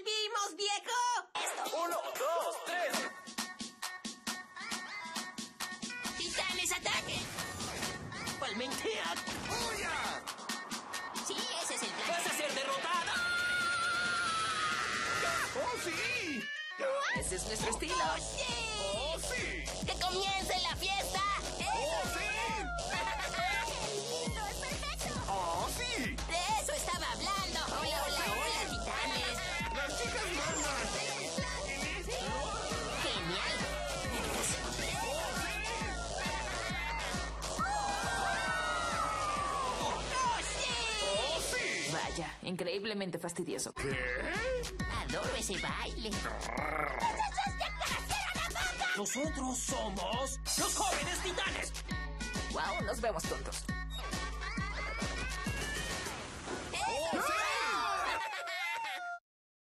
¡Sobrevivimos, viejo! ¡Esto! 1, 2, 3. ¡Titanes, ataquen! ¡Palmentea! ¡Huya! Sí, ese es el plan. ¡Vas a ser derrotada! ¡Oh, sí! Ese es nuestro estilo. ¡Oh, sí! ¡Que comience la fiesta! ¡Oh, sí! ¡Lindo, es perfecto! ¡Oh, sí! De eso estaba hablando. Hola, hola, hola, titanes. ¡Las chicas mandan! Genial. ¡Oh, sí! ¡Oh, sí! Vaya, increíblemente fastidioso. ¿Qué? Adoro ese baile. Nosotros somos los jóvenes titanes. Wow, nos vemos tontos.